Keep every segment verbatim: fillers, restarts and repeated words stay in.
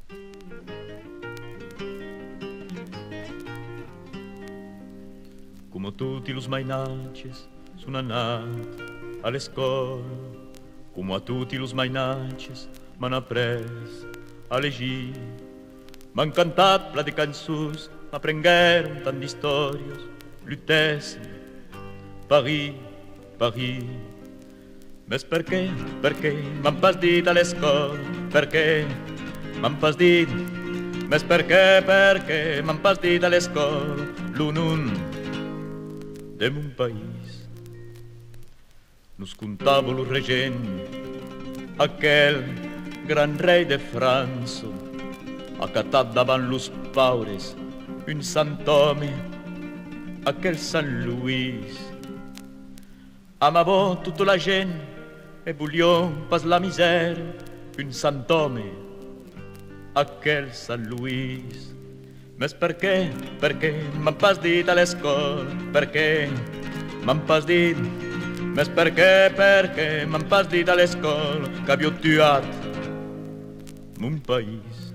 Come tutti los mainances sono andati all'escola, come a tutti los mainances m'han après a legir, m'han cantat pla de cançons, m'aprengueren tant d'històries, lutessin, Paris, Paris. Mes perché, perché m'han pas dit a l'escola, perché m'han pas dit, mes perché, perché m'han pas dit a l'escola, l'unun de mon país. Nos contava lo regent, aquel gran rei de França, acatat davant los paures, un sant home, aquel Sant Luís. Amava tota la gent e volia pas la misèria, un sant home, aquel Sant Luís. Mes perché, perché m'han pas dit a l'escola, perché m'han pas dit, mes perché, perché m'han pas dit a l'escola que havia tuat mon país.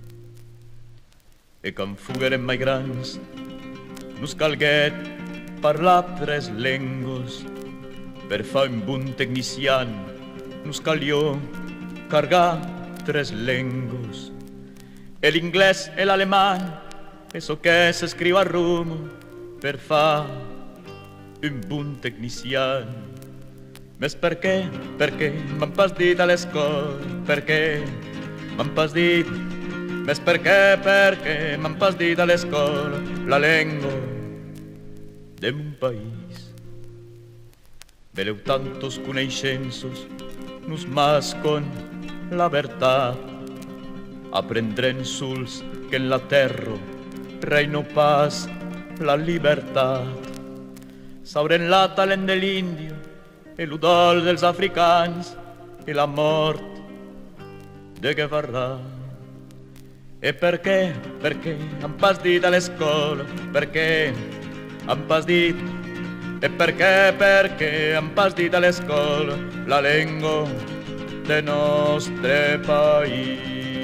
E quan fuguérem mai grans, nos calguet parlar tres lengües. Per fa un bon tecnician, nos calió cargar tres lengües. E l'inglès e l'alemany, eso que s'escriu a Roma, per fa un bon tecnician. Mes perché, perché m'han pas dit a l'escola, perché m'han pas dit, mes perché, perché m'han pas dit a l'escola la lengua de mon país. Veleu tantos coneixenços, nos mascon la veritat, aprendrem sols que en la terra reino pas la libertat. Sabrem la talent de l'índio, e l'udol dels africans, e la mort de Guevara. E perché, perché han pas dit a l'escola, perché han pas dit, e perché, perché han pas dit a l'escola la lengua del nostre país.